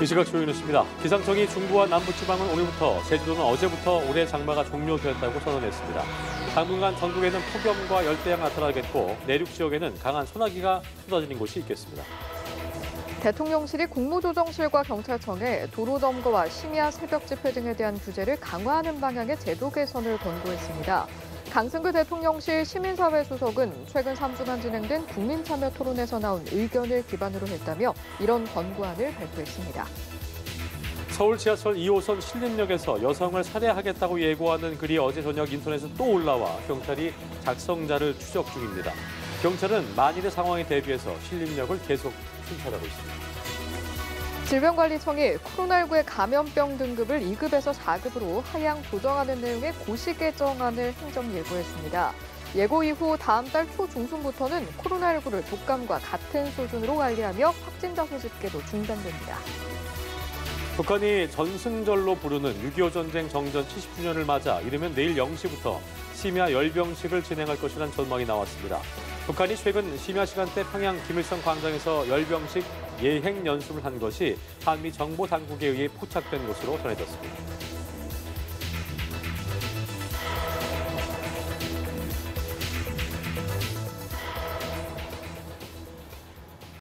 이 시각 주요 뉴스입니다. 기상청이 중부와 남부지방은 오늘부터, 제주도는 어제부터 올해 장마가 종료되었다고 선언했습니다. 당분간 전국에는 폭염과 열대야가 나타나겠고 내륙 지역에는 강한 소나기가 쏟아지는 곳이 있겠습니다. 대통령실이 국무조정실과 경찰청에 도로점거와 심야 새벽 집회 등에 대한 규제를 강화하는 방향의 제도 개선을 권고했습니다. 강승규 대통령실 시민사회 수석은 최근 3주간 진행된 국민참여 토론에서 나온 의견을 기반으로 했다며 이런 권고안을 발표했습니다. 서울 지하철 2호선 신림역에서 여성을 살해하겠다고 예고하는 글이 어제 저녁 인터넷에 또 올라와 경찰이 작성자를 추적 중입니다. 경찰은 만일의 상황에 대비해서 신림역을 계속 순찰하고 있습니다. 질병관리청이 코로나19의 감염병 등급을 2급에서 4급으로 하향 조정하는 내용의 고시 개정안을 행정 예고했습니다. 예고 이후 다음 달 초중순부터는 코로나19를 독감과 같은 수준으로 관리하며 확진자 수 집계도 중단됩니다. 북한이 전승절로 부르는 6.25 전쟁 정전 70주년을 맞아 이르면 내일 0시부터 심야 열병식을 진행할 것이라는 전망이 나왔습니다. 북한이 최근 심야 시간대 평양 김일성 광장에서 열병식 예행 연습을 한 것이 한미 정보 당국에 의해 포착된 것으로 전해졌습니다.